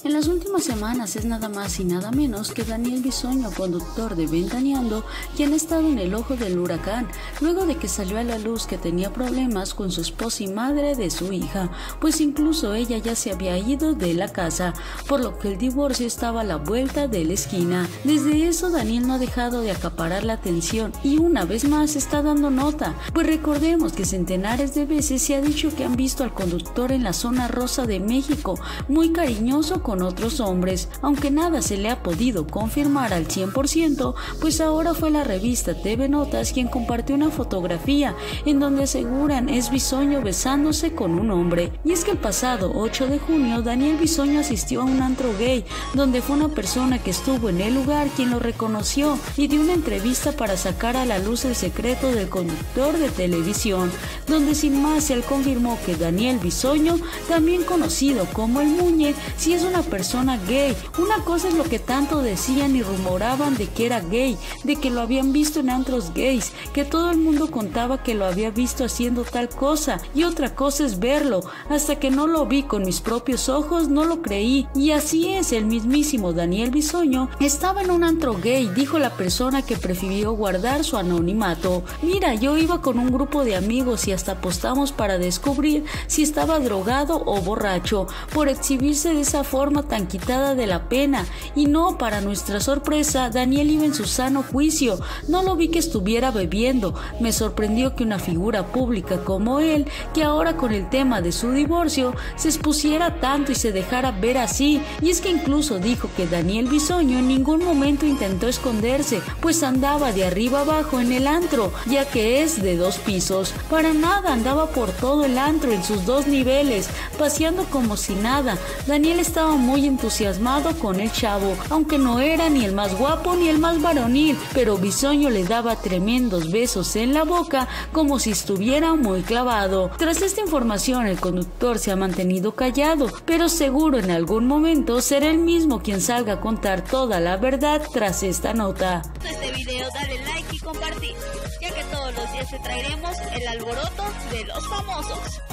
En las últimas semanas es nada más y nada menos que Daniel Bisoño, conductor de Ventaneando, quien ha estado en el ojo del huracán, luego de que salió a la luz que tenía problemas con su esposa y madre de su hija, pues incluso ella ya se había ido de la casa, por lo que el divorcio estaba a la vuelta de la esquina. Desde eso Daniel no ha dejado de acaparar la atención y una vez más está dando nota, pues recordemos que centenares de veces se ha dicho que han visto al conductor en la zona rosa de México, muy cariñoso con otros hombres, aunque nada se le ha podido confirmar al 100%, pues ahora fue la revista TV Notas quien compartió una fotografía en donde aseguran es Bisoño besándose con un hombre. Y es que el pasado 8 de junio Daniel Bisoño asistió a un antro gay, donde fue una persona que estuvo en el lugar quien lo reconoció y dio una entrevista para sacar a la luz el secreto del conductor de televisión, donde sin más él confirmó que Daniel Bisoño, también conocido como el Muñe, sí es una persona gay. Una cosa es lo que tanto decían y rumoraban de que era gay, de que lo habían visto en antros gays, que todo el mundo contaba que lo había visto haciendo tal cosa, y otra cosa es verlo. Hasta que no lo vi con mis propios ojos no lo creí. Y así es, el mismísimo Daniel Bisoño estaba en un antro gay, dijo la persona que prefirió guardar su anonimato. Mira, yo iba con un grupo de amigos y hasta apostamos para descubrir si estaba drogado o borracho, por exhibirse de esa forma tan quitada de la pena. Y no, para nuestra sorpresa, Daniel iba en su sano juicio. No lo vi que estuviera bebiendo. Me sorprendió que una figura pública como él, que ahora con el tema de su divorcio, se expusiera tanto y se dejara ver así. Y es que incluso dijo que Daniel Bisoño en ningún momento intentó esconderse, pues andaba de arriba abajo en el antro, ya que es de 2 pisos. Para nada, andaba por todo el antro en sus 2 niveles, paseando como si nada. Daniel estaba muy entusiasmado con el chavo, aunque no era ni el más guapo ni el más varonil, pero Bisoño le daba tremendos besos en la boca como si estuviera muy clavado. Tras esta información el conductor se ha mantenido callado, pero seguro en algún momento será él mismo quien salga a contar toda la verdad tras esta nota. Este video dale like y compartir, ya que todos los días te traeremos el alboroto de los famosos.